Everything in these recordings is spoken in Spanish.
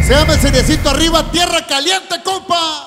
Se llama el seriecito arriba, tierra caliente, compa.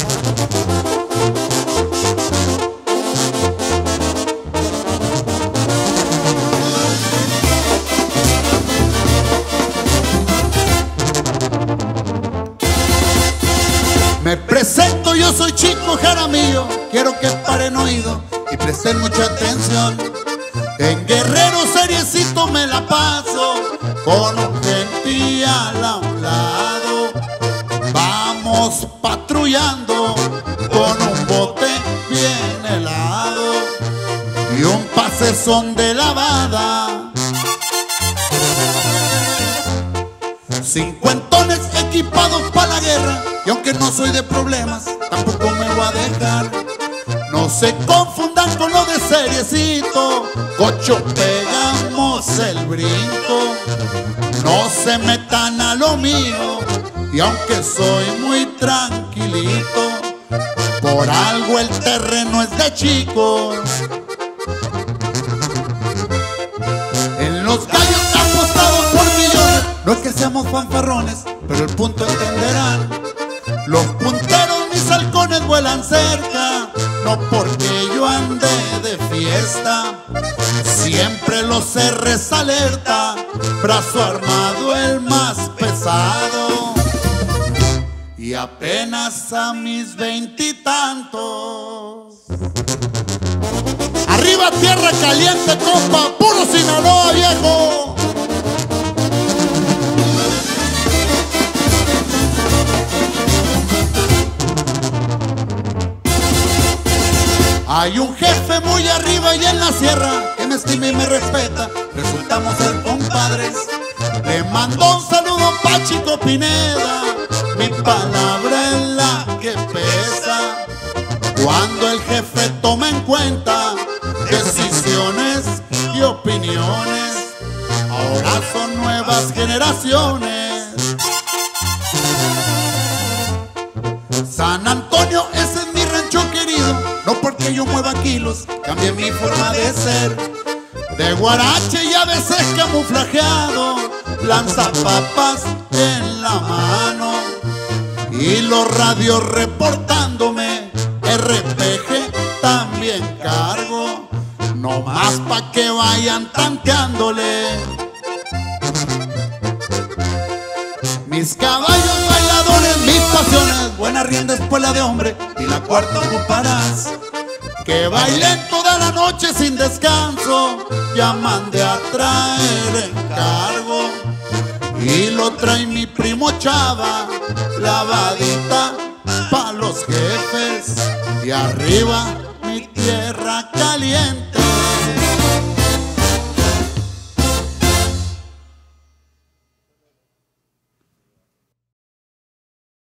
Me presento, yo soy Chico Jaramillo. Quiero que paren oído y presten mucha atención. En Guerrero seriecito me la paso, con un gentíal a un lado. Vamos patrullando con un bote bien helado y un pasezón de lavada. Cincuentones equipados para la guerra, y aunque no soy de problemas, tampoco me voy a dejar. No se confundan con lo de seriecito, cocho, pegamos el brinco. No se metan a lo mío, y aunque soy muy tranquilito, por algo el terreno es de chicos. En los gallos apostados por millones, no es que seamos fanfarrones, pero el punto entenderán. Los punteros, mis halcones vuelan cerca, no porque yo ande de fiesta. Siempre los R's alerta, brazo armado el más pesado. Y apenas a mis 20 y tantos. Arriba tierra caliente, compa, puro Sinaloa, viejo. Hay un jefe muy arriba y en la sierra que me estima y me respeta, resultamos ser compadres. Le mando un saludo pa' Chico Pineda, mi palabra es la que pesa. Cuando el jefe toma en cuenta decisiones y opiniones, ahora son nuevas generaciones. San Antonio, ese es mi rancho querido, no porque yo mueva kilos, cambie mi forma de ser. De guarache y a veces camuflajeado, lanza papas en la mano. Y los radios reportándome, RPG también cargo, no más pa' que vayan tanteándole. Mis caballos bailadores, mis pasiones, buena rienda espuela de hombre y la cuarta ocuparás. Que bailen toda la noche sin descanso, ya mandé a traer encargo. Y lo trae mi primo Chava, lavadita pa' los jefes. Y arriba mi tierra caliente.